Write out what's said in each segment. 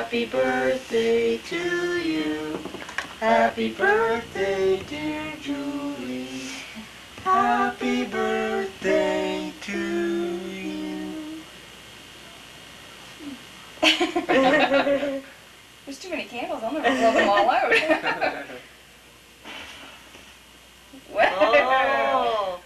Happy birthday to you. Happy birthday, dear Julie. Happy birthday to you. There's too many candles. I'll never blow them all out. Oh.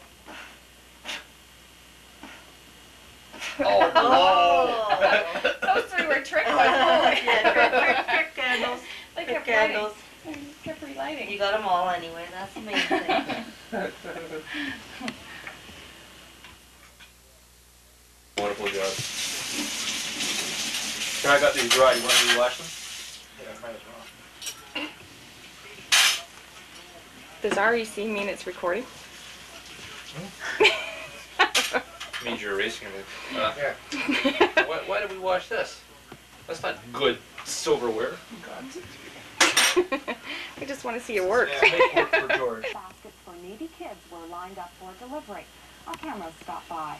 Oh. Those three were trick ones. Yeah, trick candles. They Trick kept candles. Lighting. They kept relighting. You got them all anyway. That's amazing. Wonderful job. I got these right. You want to rewatch them? Yeah, might as well. Does REC mean it's recording? Means you're erasing it. Yeah. Why did we watch this? That's not good silverware. We just want to see it work. Yeah, make work for George. Baskets for needy kids were lined up for delivery. Our cameras stopped by.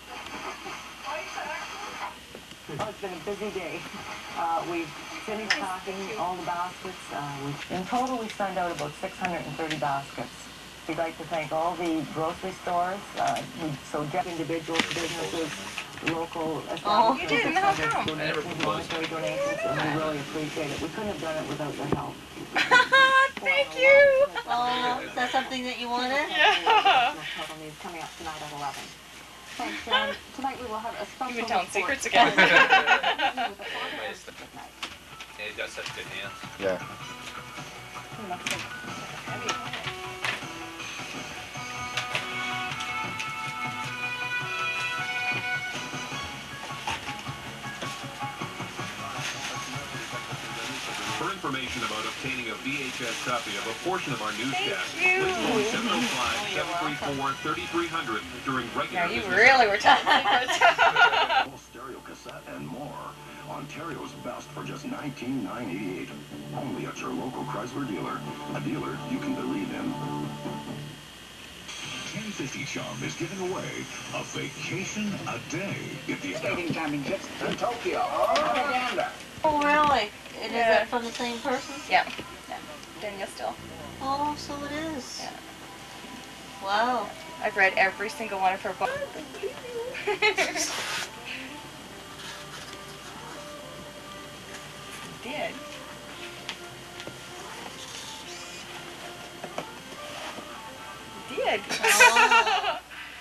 Oh, it's been a busy day. We've finished packing all the baskets. In total, we sent out about 630 baskets. We'd like to thank all the grocery stores, so individuals, businesses, local establishments, you didn't? How come? monetary donations, and we really appreciate it. We couldn't have done it without your help. Thank you. Oh, is that something that you wanted? Yeah. News coming up tonight at 11. Thanks, John. Tonight we will have a special. You've been telling report. secrets again. Yeah, he's got such good hands. Yeah. For information about obtaining a VHS copy of a portion of our newscast, you. please phone 705-734-3300 during regular Now you business really were telling secrets. Stereo cassette and more. Ontario's best for just $19,988. Only at your local Chrysler dealer. A dealer you can believe in. 1050 Chum is giving away a vacation a day. If the Skating championships in Tokyo. Oh, Oh, really? And Yeah. is that from the same person? Yeah. Danielle Still. Oh, so it is. Yeah. Wow. I've read every single one of her books. Did. Did. Oh.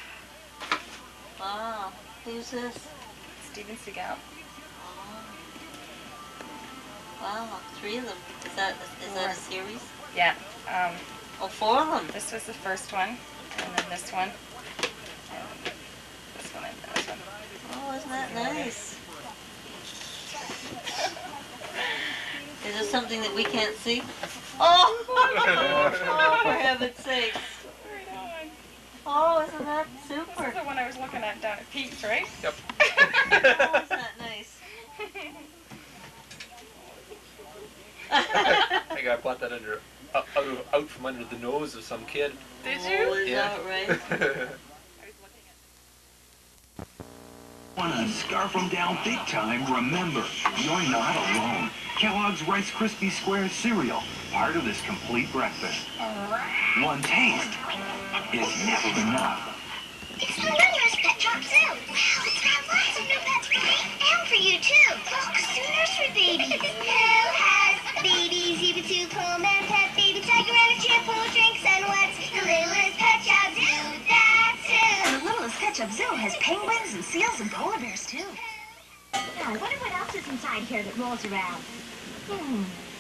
Wow. Who's this? Steven Seagal. Oh. Wow, 3 of them. Is that a series? Yeah. Oh, 4 of them. This was the first one, and then this one, and this one, and this one. Oh, isn't that nice? Is this something that we can't see? Oh, oh for heaven's sakes. Right on. Oh, isn't that This super? is the one I was looking at down at Pete's, right? Yep. Oh, isn't that nice? I think I bought that under out from under the nose of some kid. Did Oh, you? is Yeah. that right? I was looking at. Want to scarf them down big time? Remember, you're not alone. Kellogg's Rice Krispie Square cereal, part of this complete breakfast. One taste is never enough. It's my nurse Pet Shop Zoo. Wow, it's got lots of new pets for me and for you too. Look, zoo nursery babies. Who has babies? Zebra, two, comb and pet baby tiger and a shampoo, drinks and wets. The littlest Pet Shop Zoo. That's who. And the littlest Pet Shop Zoo has penguins and seals and polar bears too. Now, I wonder what else is inside here that rolls around.